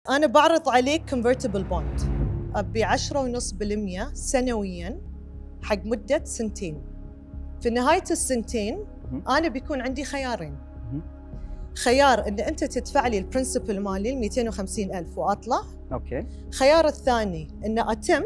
أنا بعرض عليك convertible bond أبي 10.5% سنوياً حق مدة 2 سنين. في نهاية السنتين أنا بيكون عندي خيارين. خيار إن أنت تدفع لي البرنسبل مالي 250,000 وأطلع. أوكي. خيار الثاني إن أتم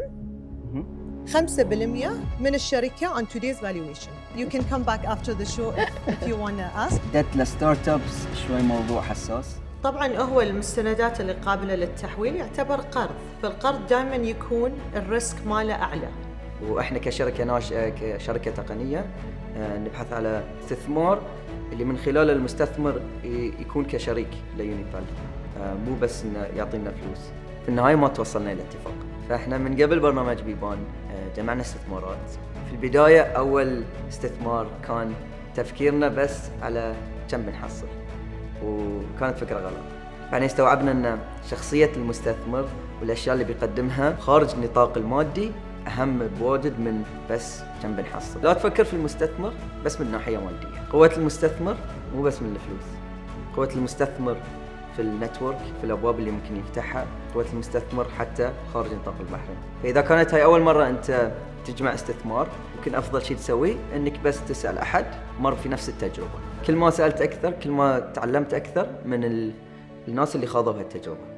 5% من الشركة on today's valuation. You can come back after the show if you want to ask. دت لستارت ابس شوي موضوع حساس. طبعاً هو المستندات اللي قابلة للتحويل يعتبر قرض، فالقرض دائماً يكون الريسك ماله أعلى. واحنا كشركه ناشئه كشركه تقنيه نبحث على استثمار اللي من خلاله المستثمر يكون كشريك ليونيبال، مو بس انه يعطينا فلوس. في النهايه ما توصلنا الى اتفاق، فاحنا من قبل برنامج بيبان جمعنا استثمارات. في البدايه اول استثمار كان تفكيرنا بس على كم بنحصل، وكانت فكره غلط. بعدين استوعبنا ان شخصيه المستثمر والاشياء اللي بيقدمها خارج النطاق المادي أهم بواجد من بس كم بنحصل. لا تفكر في المستثمر بس من ناحية مادية. قوة المستثمر مو بس من الفلوس. قوة المستثمر في النتورك، في الأبواب اللي ممكن يفتحها. قوة المستثمر حتى خارج نطاق البحرين. فإذا كانت هاي أول مرة أنت تجمع استثمار، ممكن أفضل شيء تسويه إنك بس تسأل أحد مر في نفس التجربة. كل ما سألت أكثر، كل ما تعلمت أكثر من الناس اللي خاضوا هالتجربة.